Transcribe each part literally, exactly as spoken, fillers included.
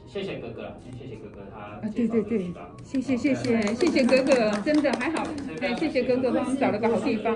谢谢哥哥啦，先谢谢哥哥他啊，对对对，谢谢谢谢谢谢哥哥，真的还好，哎，谢谢哥哥帮我们找了个好地方，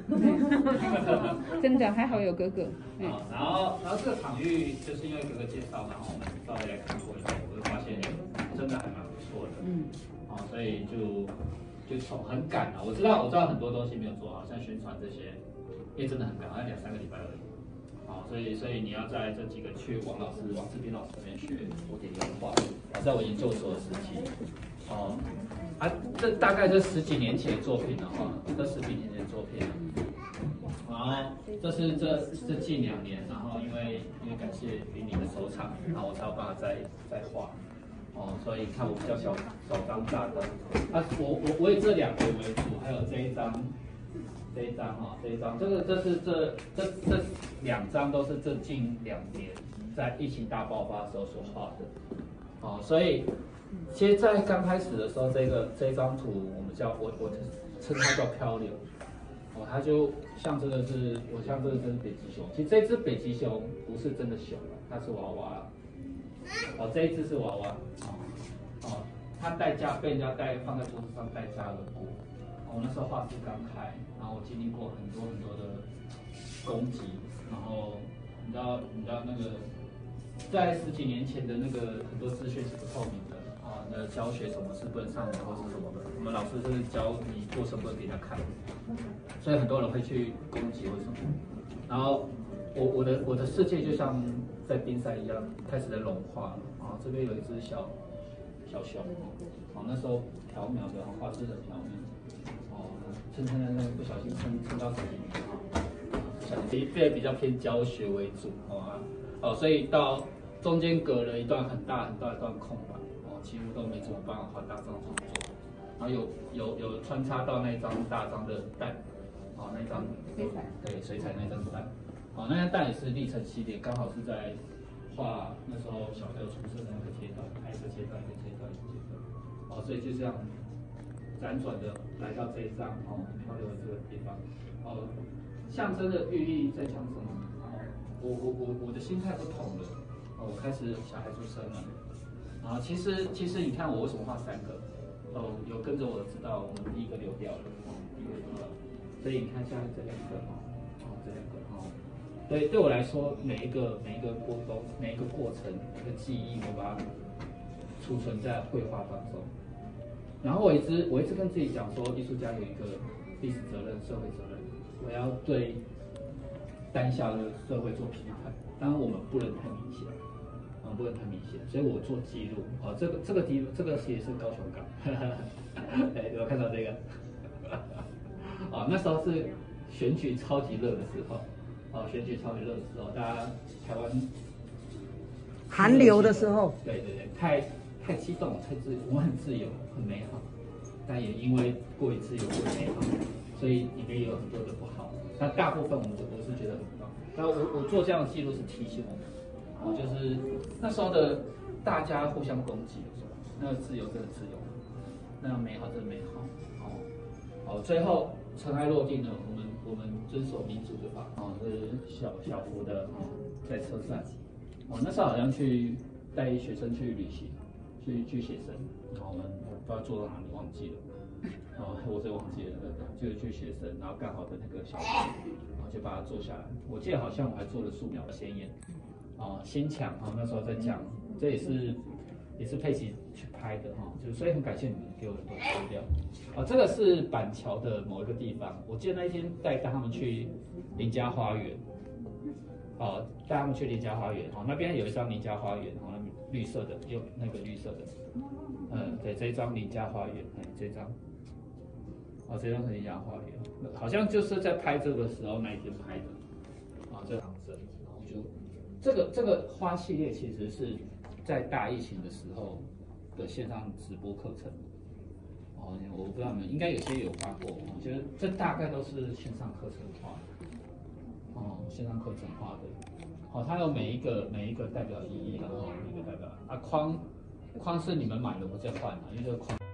真的还好有哥哥。 啊，然后然后这个场域就是因为哥哥介绍，然后我们稍微来看过以后，我就发现真的还蛮不错的，嗯，哦，所以就就从很赶啊，我知道我知道很多东西没有做好，像宣传这些，因为真的很赶，好像两三个礼拜而已。好，所以所以你要在这几个去王老师、王志斌老师那边学古典油画，啊，在我研究所的时期，哦，啊，这大概是十几年前的作品了哈，这十几年前的作品，然后这是这这近两年，然后因为因为感谢云林的收藏，然后我才有办法再再画，哦，所以看我比较小小张大的，啊，我我我以这两个为主，还有这一张。这一张哈，这一张，这个这是这这这两张都是这近两年在疫情大爆发的时候所画的，哦，所以其实，在刚开始的时候，这个这张图我们叫我我称它叫漂流，哦，它就像这个是我像这个是北极熊，其实这只北极熊不是真的熊了，它是娃娃，哦，这一只是娃娃，哦哦，它代价被人家带放在桌子上代价而过。我那时候画室刚开，然后我经历过很多很多的攻击，然后你知道你知道那个在十几年前的那个很多资讯是不透明的啊，那教学什么是不能上网或是什么的，我们老师是教你做什么给他看，所以很多人会去攻击或什么，然后我我的我的世界就像在冰山一样开始在融化了啊，这边有一只小小熊，哦，那时候缥缈的画质很缥缈。撑撑撑撑，不小心撑撑到十几年啊，小心变比较偏教学为主，好吧？哦，所以到中间隔了一段很大很大一段空白，哦，几乎都没怎么办法画大张创作，然后有有有穿插到那张大张的蛋，哦，那张水彩，对，水彩那张蛋，哦，那张蛋也是历程系列，刚好是在画那时候小朋友出生的那个阶段，拍摄阶段、一个阶段、一个阶段，哦，所以就这样。辗转的来到这一张哦，漂流的这个地方，哦，象征的寓意在讲什么？哦，我我我我的心态不同了，哦，我开始小孩出生了，然后其实其实你看我为什么画三个？哦，有跟着我知道我们第一个流掉了，哦，第一个流掉了，所以你看下面这两个哦，哦这两个哦，对对我来说每一个每一个过程每一个过程每个记忆我把它储存在绘画当中。然后我一直我一直跟自己讲说，艺术家有一个历史责任、社会责任，我要对当下的社会做批判。当然我们不能太明显，啊、嗯，不能太明显，所以我做记录。哦，这个这个地这个也是高雄港，哎，有看到这个？啊、哦，那时候是选举超级热的时候，哦，选举超级热的时候，大家台湾寒流的时候， 对对对，太。太激动，太自，我们很自由，很美好，但也因为过于自由、过于美好，所以里面也有很多的不好。但大部分我我是觉得很棒。那我我做这样的记录是提醒我们，哦，就是那时候的大家互相攻击的时候，那个自由真的自由，那个美好真的美好。哦，哦，最后尘埃落定了，我们我们遵守民主的法，哦，是小小幅的哦，在车上，哦，那时候好像去带学生去旅行。去去写生，然后我们不知道坐到哪里忘记了，然后我真忘记了，就去写生，然后刚好的那个小朋友，然后就把它做下来。我记得好像我还做了素描的显眼，哦，新墙哈，那时候在讲，这也是也是佩奇去拍的哈，就所以很感谢你们给我很多资料。哦，这个是板桥的某一个地方，我记得那一天带带他们去林家花园。哦，带他们去林家花园，哦，那边有一张林家花园，哦，那绿色的，有那个绿色的，嗯，对，这一张林家花园，哎，这张，哦，这张是林家花园，好像就是在拍这个时候那一天拍的，啊，这个唐僧，然后就这个这个花系列其实是在大疫情的时候的线上直播课程，哦，我不知道你们应该有些有发过，我觉得这大概都是线上课程画的。哦，线上课程画的，好、哦，它有每一个每一个代表意义，然后每一个代表啊框框是你们买的，我再换啊，因为这个框。